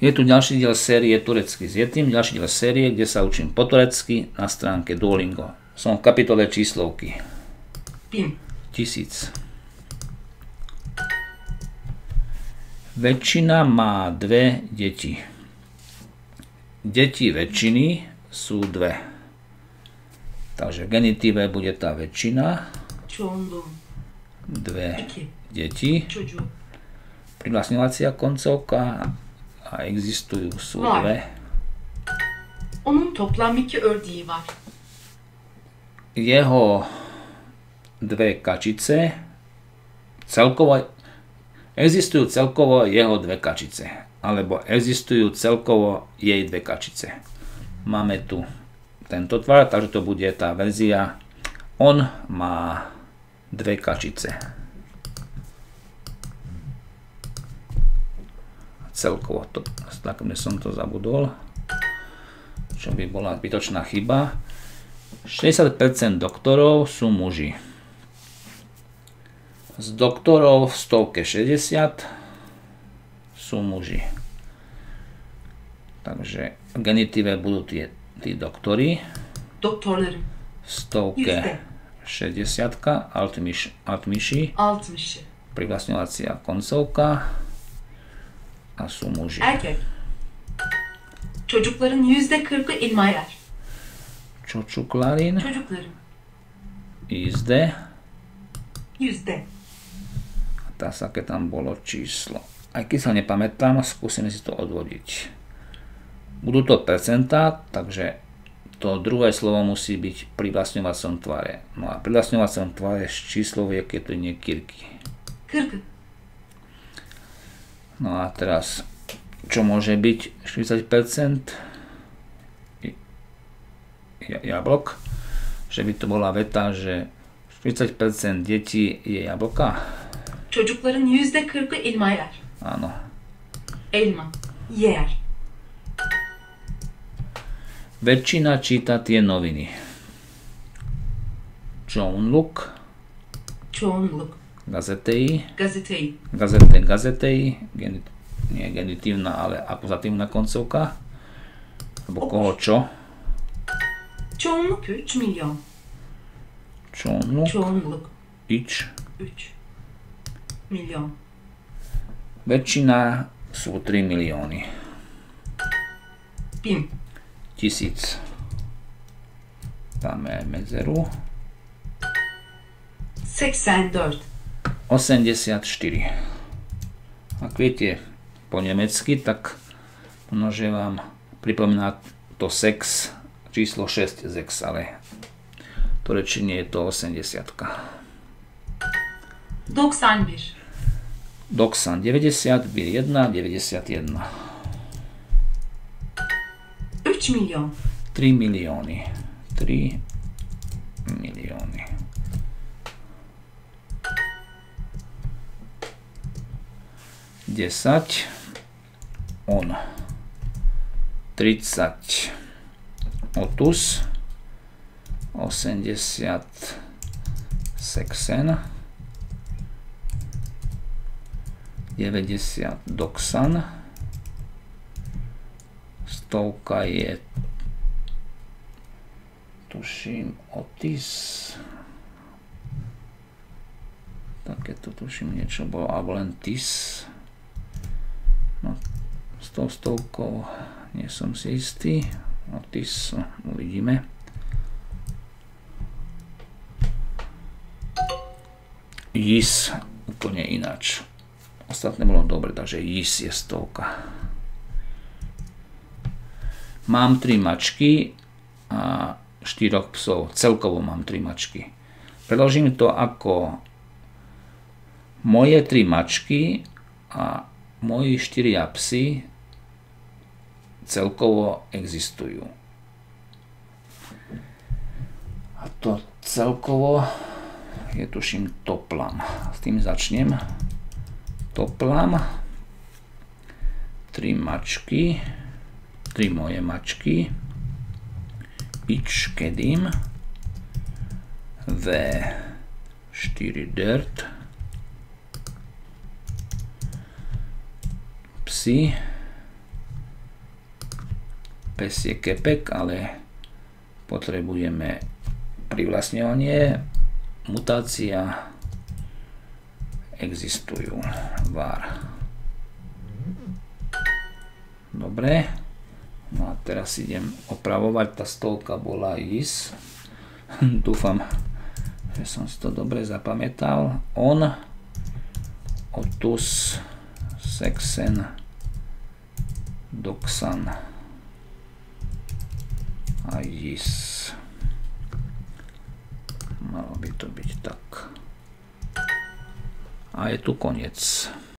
Je tu ďalší diel série Turecky s Yetim, ďalší diel série, kde sa učím po turecky na stránke Duolingo. Som v kapitole číslovky. 1000. Väčšina má 2 deti. Deti väčšiny sú 2. Takže v genitíve bude tá väčšina. 2 deti. Privlastňovacia koncovka a existujú sú 2. Onun toplam 2 ördeği var. Jeho 2 kačice. Existujú celkovo jeho 2 kačice. Alebo existujú celkovo jej 2 kačice. Máme tu tento tvar, takže to bude tá verzia. On má 2 kačice. Celkovo to, tak som to zabudol, čo by bola zbytočná chyba. 60% doktorov sú muži. Z doktorov v stovke 60 sú muži. Takže v genitíve budú tí doktori. Doktorları. V stovke 60 altmyši. Privlastňovacia koncovka. A sú muži. Erkek. Çocukların %40'ı elma yer. Çocukların. Çocukların. Yüzde. Tá sa, keď tam bolo číslo. Aj keď sa nepamätám, skúsime si to odvodiť. Budú to percentá, takže to druhé slovo musí byť pri vlastňovacom tvare. No a pri vlastňovacom tvare čísloviek je to nie kirky. No a teraz, čo môže byť 40% jablok? Že by to bola veta, že 40% detí je jablka. Çocukların %40'ı elma yer. Áno. Elma. Yer. Väčšina číta tie noviny. Çoğunluk. Gazetei. Gazetei. Nie genitívna, ale akuzatívna koncovka. Alebo koho čo? Çoğunluk 3 milyon. Çoğunluk. 3 milyon. Väčšina sú 3 milióny. 1000. Dáme aj medzeru. 84. 84. Ak viete po nemecky, tak množe vám pripomína to sex, číslo 6 sex, ale v turečtine je to 80. 91. 90, bir 1, 91. 3 milyon. 3 milióny. 3 milióny. 10. On. 30. Otus. 80. Sexen. 90 Doxan. 100 je, tuším, Otis. Takéto tuším niečo bolo, alebo len Tis. No, s tou stovkou nie som si istý. Otis, uvidíme. Jis, úplne ináč. Ostatné bolo dobre, takže Jis je 100. Mám 3 mačky a 4 psov. Celkovo mám 3 mačky. Preložím to ako moje 3 mačky a moji 4 psy celkovo existujú. A to celkovo je tuším toplam. S tým začnem. Toplam. 3 mačky. 3 moje mačky. Ič kedím. V 4 dirt. Psi. pes je kepek, ale potrebujeme privlastňovanie, mutácia, existujú, var. Dobre, no a teraz idem opravovať, tá stovka bola is. Dúfam, že som si to dobre zapamätal. On, otus, sexen, doxan a is. Malo by to byť tak. A je tu koniec.